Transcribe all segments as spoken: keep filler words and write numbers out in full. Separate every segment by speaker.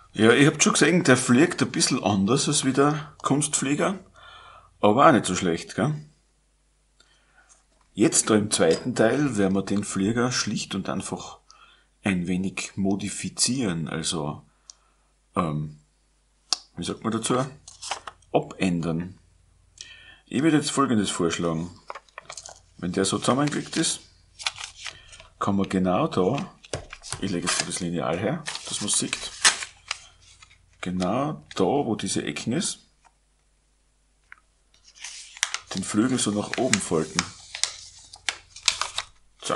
Speaker 1: Ja, ich hab schon gesehen, der fliegt ein bisschen anders als wie der Kunstflieger, aber auch nicht so schlecht, gell? Jetzt da im zweiten Teil werden wir den Flieger schlicht und einfach ein wenig modifizieren, also, ähm, wie sagt man dazu? Abändern. Ich würde jetzt Folgendes vorschlagen. Wenn der so zusammengeklickt ist, kann man genau da, ich lege jetzt das Lineal her, dass man es sieht, genau da, wo diese Ecken ist, den Flügel so nach oben falten. So.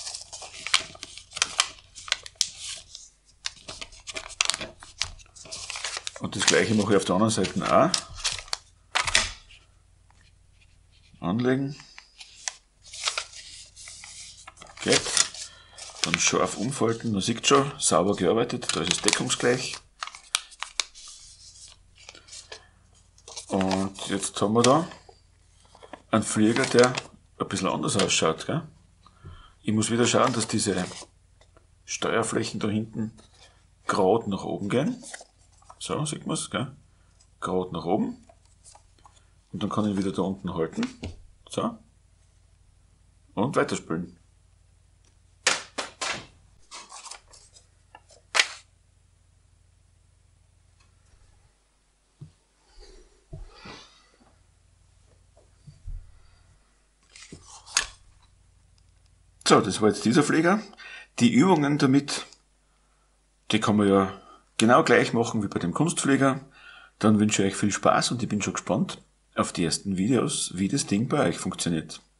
Speaker 1: Und das gleiche mache ich auf der anderen Seite auch. Anlegen. Geht. Dann scharf umfalten. Man sieht schon, sauber gearbeitet. Da ist es deckungsgleich. Und jetzt haben wir da einen Flieger, der ein bisschen anders ausschaut. Gell? Ich muss wieder schauen, dass diese Steuerflächen da hinten gerade nach oben gehen. So, sieht man es, gell? Gerade nach oben. Und dann kann ich wieder da unten halten. So. Und weiterspülen. So, das war jetzt dieser Flieger. Die Übungen damit, die kann man ja genau gleich machen wie bei dem Kunstflieger. Dann wünsche ich euch viel Spaß und ich bin schon gespannt auf die ersten Videos, wie das Ding bei euch funktioniert.